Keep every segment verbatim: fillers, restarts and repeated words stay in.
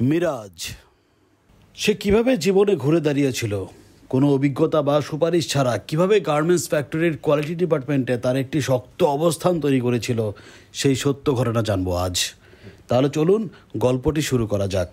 মিরাজ সে কিভাবে জীবনে ঘুরে দাঁড়িয়েছিল, কোনো অভিজ্ঞতা বা সুপারিশ ছাড়া কিভাবে গার্মেন্টস ফ্যাক্টরির কোয়ালিটি ডিপার্টমেন্টে তার একটি শক্ত অবস্থান তৈরি করেছিল, সেই সত্য ঘটনা জানবো আজ। তাহলে চলুন গল্পটি শুরু করা যাক।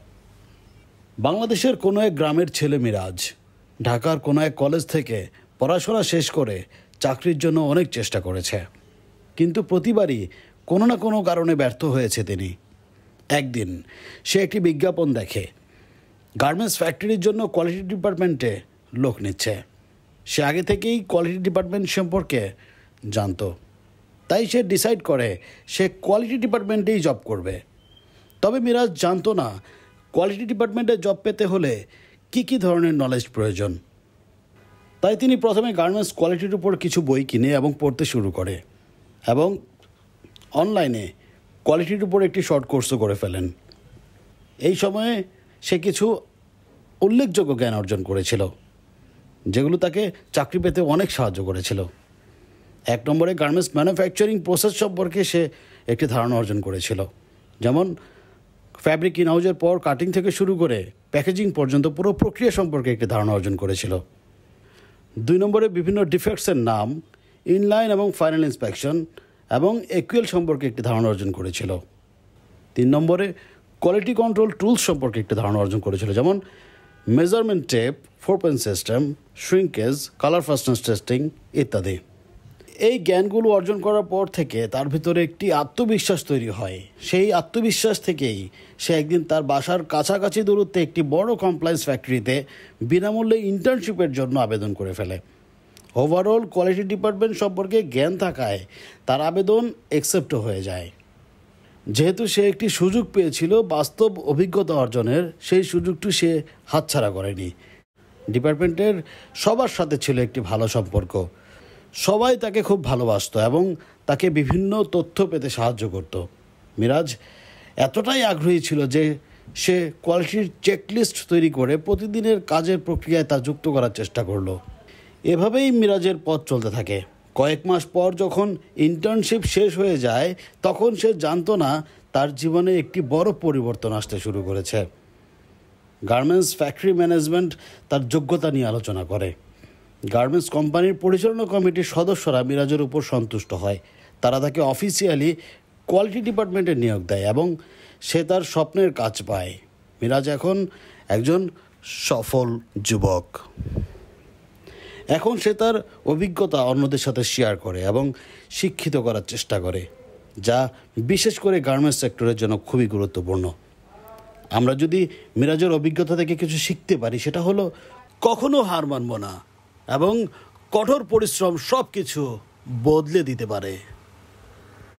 বাংলাদেশের কোনো এক গ্রামের ছেলে মিরাজ ঢাকার কোনো এক কলেজ থেকে পড়াশোনা শেষ করে চাকরির জন্য অনেক চেষ্টা করেছে, কিন্তু প্রতিবারই কোনো না কোনো কারণে ব্যর্থ হয়েছে তিনি। একদিন সে একটি বিজ্ঞাপন দেখে গার্মেন্টস ফ্যাক্টরির জন্য কোয়ালিটি ডিপার্টমেন্টে লোক নিচ্ছে। সে আগে থেকেই কোয়ালিটি ডিপার্টমেন্ট সম্পর্কে জানতো, তাই সে ডিসাইড করে সে কোয়ালিটি ডিপার্টমেন্টেই জব করবে। তবে মিরাজ জানতো না কোয়ালিটি ডিপার্টমেন্টে জব পেতে হলে কী কী ধরনের নলেজ প্রয়োজন। তাই তিনি প্রথমে গার্মেন্টস কোয়ালিটির উপর কিছু বই কিনে এবং পড়তে শুরু করে এবং অনলাইনে কোয়ালিটির উপর একটি শর্ট কোর্সও করে ফেলেন। এই সময়ে সে কিছু উল্লেখযোগ্য জ্ঞান অর্জন করেছিল, যেগুলো তাকে চাকরি পেতে অনেক সাহায্য করেছিল। এক নম্বরে গার্মেন্টস ম্যানুফ্যাকচারিং প্রসেস সম্পর্কে সে একটি ধারণা অর্জন করেছিল, যেমন ফ্যাব্রিক ইন হাউজের পর কাটিং থেকে শুরু করে প্যাকেজিং পর্যন্ত পুরো প্রক্রিয়া সম্পর্কে একটি ধারণা অর্জন করেছিল। দুই নম্বরে বিভিন্ন ডিফেক্টসের নাম, ইনলাইন এবং ফাইনাল ইন্সপেকশন এবং একুয়েল সম্পর্কে একটি ধারণা অর্জন করেছিল। তিন নম্বরে কোয়ালিটি কন্ট্রোল টুলস সম্পর্কে একটি ধারণা অর্জন করেছিল, যেমন measurement tape, four point system, shrinkage, colour fastness testing ইত্যাদি। এই জ্ঞানগুলো অর্জন করার পর থেকে তার ভিতরে একটি আত্মবিশ্বাস তৈরি হয়। সেই আত্মবিশ্বাস থেকেই সে একদিন তার বাসার কাছাকাছি দূরত্বে একটি বড় কমপ্লায়েন্স ফ্যাক্টরিতে বিনামূল্যে ইন্টার্নশিপের জন্য আবেদন করে ফেলে। ওভারঅল কোয়ালিটি ডিপার্টমেন্ট সম্পর্কে জ্ঞান থাকায় তার আবেদন অ্যাকসেপ্টও হয়ে যায়। যেহেতু সে একটি সুযোগ পেয়েছিল বাস্তব অভিজ্ঞতা অর্জনের, সেই সুযোগটি সে হাতছাড়া করেনি। ডিপার্টমেন্টের সবার সাথে ছিল একটি ভালো সম্পর্ক, সবাই তাকে খুব ভালোবাসত এবং তাকে বিভিন্ন তথ্য পেতে সাহায্য করত। মিরাজ এতটাই আগ্রহী ছিল যে সে কোয়ালিটির চেকলিস্ট তৈরি করে প্রতিদিনের কাজের প্রক্রিয়ায় তা যুক্ত করার চেষ্টা করলো। এভাবেই মিরাজের পথ চলতে থাকে। কয়েক মাস পর যখন ইন্টার্নশিপ শেষ হয়ে যায়, তখন সে জানতো না তার জীবনে একটি বড় পরিবর্তন আসতে শুরু করেছে। গার্মেন্টস ফ্যাক্টরি ম্যানেজমেন্ট তার যোগ্যতা নিয়ে আলোচনা করে। গার্মেন্টস কোম্পানির পরিচালনা কমিটির সদস্যরা মিরাজের উপর সন্তুষ্ট হয়। তারা তাকে অফিসিয়ালি কোয়ালিটি ডিপার্টমেন্টে নিয়োগ দেয় এবং সে তার স্বপ্নের কাজ পায়। মিরাজ এখন একজন সফল যুবক। এখন সে তার অভিজ্ঞতা অন্যদের সাথে শেয়ার করে এবং শিক্ষিত করার চেষ্টা করে, যা বিশেষ করে গার্মেন্টস সেক্টরের জন্য খুবই গুরুত্বপূর্ণ। আমরা যদি মিরাজের অভিজ্ঞতা থেকে কিছু শিখতে পারি, সেটা হলো কখনো হার মানব না এবং কঠোর পরিশ্রম সব কিছু বদলে দিতে পারে।